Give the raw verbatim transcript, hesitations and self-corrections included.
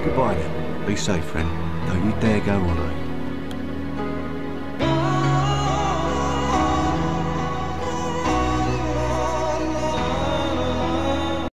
Goodbye then. Be safe, friend. Don't you dare go on, eh?